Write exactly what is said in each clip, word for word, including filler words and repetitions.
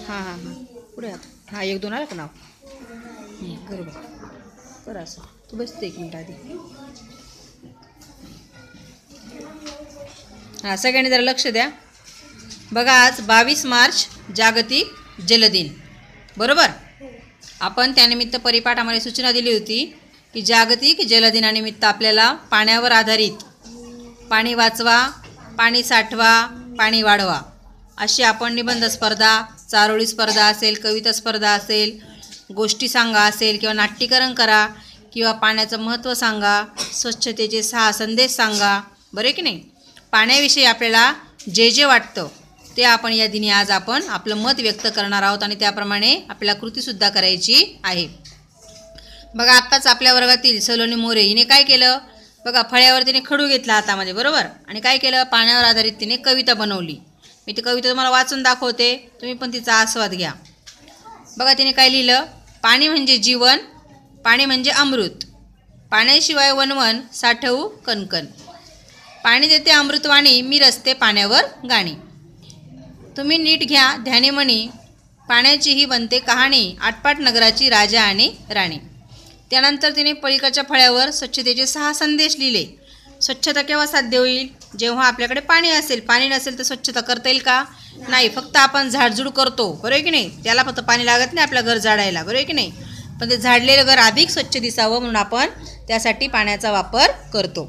हां हां हां पुढे हां एक दोन आलं का नाव बरोबर बरं असं तू बसते एक मिनिट आधी हां सगळ्यांनी जरा लक्ष द्या बघा आज बावीस मार्च जागतिक जलदिन बरोबर आपण त्यानिमित्त परिपाठामध्ये सूचना दिली होती की जागतिक जलदिनानिमित्त आपल्याला पाण्यावर आधारित पाणी वाचवा पाणी साठवा पाणी वाढवा अशी आपण निबंध स्पर्धा चारोळी स्पर्धा असेल कविता स्पर्धा असेल गोष्टी सांगा असेल किंवा नाट्यीकरण करा किंवा पाण्याचं महत्त्व सांगा स्वच्छतेचे सहा संदेश सांगा बरे की नाही पाण्याविषयी आपल्याला जे जे वाटतं ते आपण या दिनी आज आपण आपलं मत व्यक्त करणार आहोत आणि त्याप्रमाणे आपल्याला कृतीसुद्धा करायची आहे बघा आत्ताच आपल्या वर्गातील सलोनी मोरे हिने काय केलं बघा फळ्यावर तिने खडू घेतला हातामध्ये बरोबर आणि काय केलं पाण्यावर आधारित तिने कविता बनवली मी ती कविता तुम्हाला वाचून दाखवते तुम्ही पण तिचा आस्वाद घ्या बघा तिने काय लिहिलं पाणी म्हणजे जीवन पाणी म्हणजे अमृत पाण्याशिवाय वनवन साठवू कणकण पाणी देते अमृतवाणी मी रस्ते पाण्यावर गाणी तुम्ही नीट घ्या ध्यानी मनी पाण्याची ही बनते कहाणी आटपाट नगराची राजा आणि राणी त्यानंतर तिने पलीकडच्या फळ्यावर स्वच्छतेचे सहा संदेश लिहिले स्वच्छता केव्हा साध्य होईल जेव्हा आपल्याकडे पाणी असेल पाणी नसेल तर स्वच्छता करता येईल का नाही फक्त आपण झाडझूड करतो बरोबर आहे की नाही त्याला फक्त पाणी लागत नाही आपलं घर झाडायला बरोबर आहे की नाही पण ते झाडलेलं घर अधिक स्वच्छ दिसावं म्हणून आपण त्यासाठी पाण्याचा वापर करतो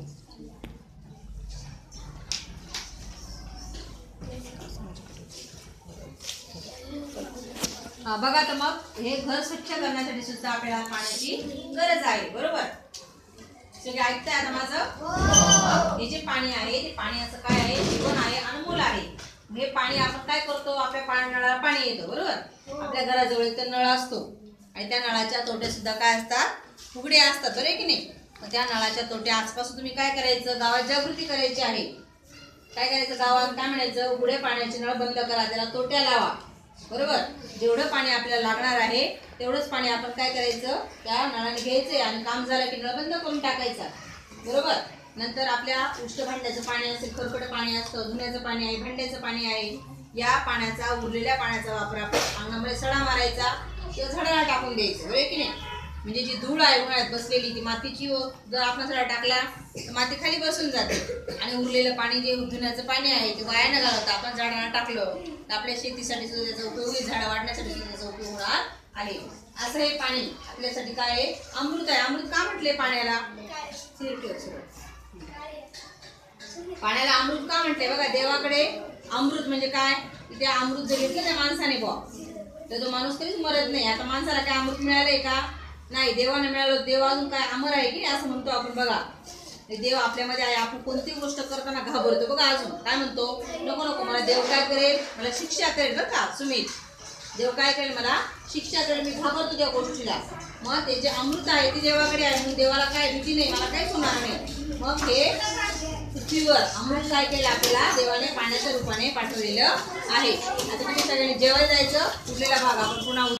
हा बघा तर मग हे घर स्वच्छ करण्यासाठी सुद्धा आपल्याला पाण्याची गरज आहे बरोबर सगळे ऐकताय आता माझं हे जे पाणी आहे ते पाणी असं काय आहे जीवन आहे अनमोल आहे हे पाणी आपण काय करतो आपल्या पाणी नळाला पाणी येतं बरोबर आपल्या घराजवळ एक तर नळ असतो आणि त्या नळाच्या तोट्या सुद्धा काय असतात उघडे असतात बरोबर आहे की नाही मग त्या नळाच्या तोट्या आसपास तुम्ही काय करायचं गावात जागृती करायची आहे काय करायचं गावात काय म्हणायचं उघडे पाण्याचे नळ बंद करा त्याला तोट्या लावा बरोबर जेवढं पाणी आपल्याला लागणार आहे तेवढंच पाणी आपण काय करायचं त्या नळाने घ्यायचं आणि काम झालं की नळ बंद करून टाकायचा बरोबर नंतर आपल्या उष्ट भांड्याचं पाणी असेल खरकट पाणी असतं धुण्याचं पाणी आहे भांड्याचं पाणी आहे या पाण्याचा उरलेल्या पाण्याचा वापर आपण अंगामध्ये सडा मारायचा किंवा झाडाला टाकून द्यायचं बरोबर की नाही म्हणजे जी धूळ आहे उन्हाळ्यात बसलेली ती मातीची जर आपण सडा टाकला तर माती खाली बसून जाते आणि उरलेलं पाणी जे धुण्याचं पाणी आहे ते वाया न घालवता आपण झाडांना टाकलं तर आपल्या शेतीसाठी सुद्धा त्याचा उपयोग होईल झाडं वाढण्यासाठी सुद्धा त्याचा उपयोग होणार आहे असं हे पाणी आपल्यासाठी काय आहे अमृत आहे अमृत का म्हटले पाण्याला पाण्याला अमृत का म्हटले बघा देवाकडे अमृत म्हणजे काय त्या अमृत जर घेतलं त्या माणसाने बॉ तर तो माणूस कधीच मरत नाही आता माणसाला काय अमृत मिळालंय का नाही देवाने मिळालं देव अजून काय अमर आहे की असं म्हणतो आपण बघा देव आपल्यामध्ये आहे आपण कोणतीही गोष्ट करताना घाबरतो बघा अजून काय म्हणतो नको नको मला देव काय करेल मला शिक्षा करेल बरं का सुमित देव काय करेल मला शिक्षा करेल मी घाबरतो त्या गोष्टीला मग ते जे अमृत आहे ते देवाकडे आहे म्हणून देवाला काय भीती नाही मला काहीच होणार नाही मग हे पृथ्वीवर अमृत काय केलं आपल्याला देवाने पाण्याच्या रूपाने पाठवलेलं आहे आता तुम्ही सगळ्यांनी जेवायला जायचं उरलेला भाग आपण पुन्हा